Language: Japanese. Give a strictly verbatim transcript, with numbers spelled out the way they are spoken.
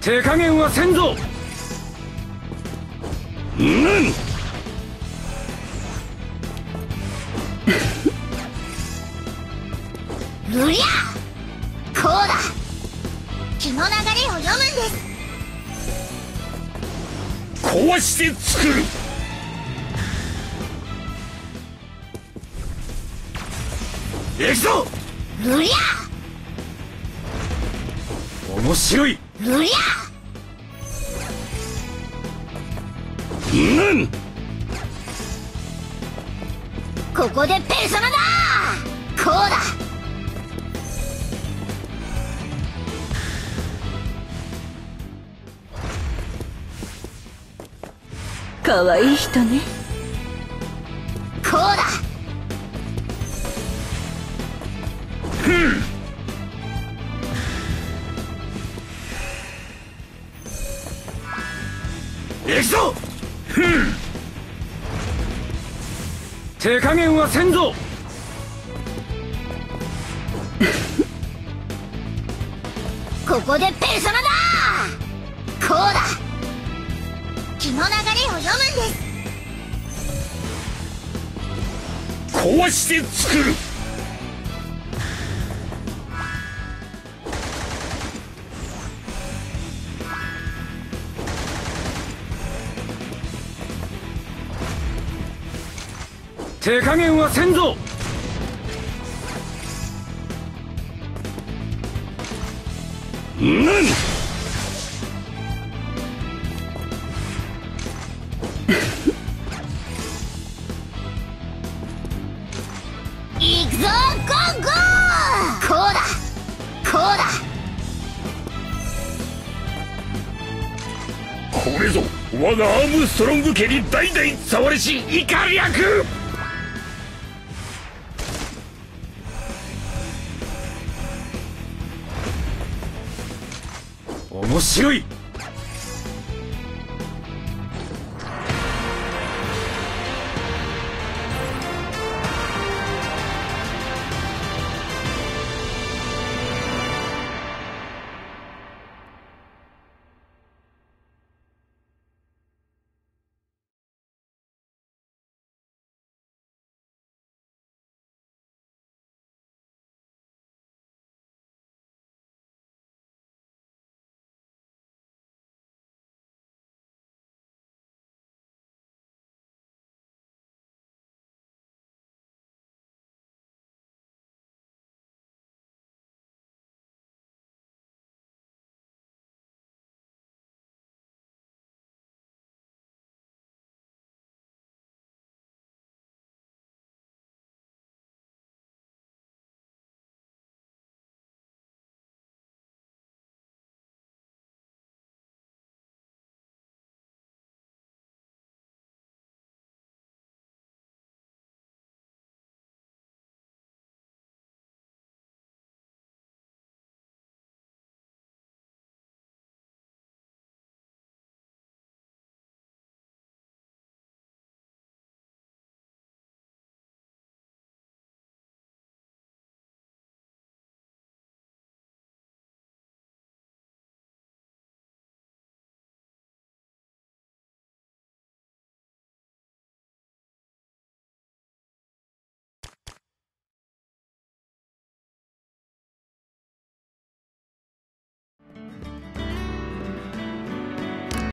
手加減はせんぞ。うん。 うりゃこうだ。気の流れを読むんです。 壊して作る。行くぞ。 うりゃ面白い。 うりゃうん。 ここでペルソナだ。こうだ。 かわいい人ね。 こうだ。 ふん。行くぞ。ふん。手加減はせんぞ。 ここでペルソナだ。こうだ。気の流れを読むんです。 壊して作る。手加減はせんぞ。うん。 行くぞゴーゴー。こうだこうだ。 これぞ我がアームストロング家に代々伝わりしイカ略。面白い。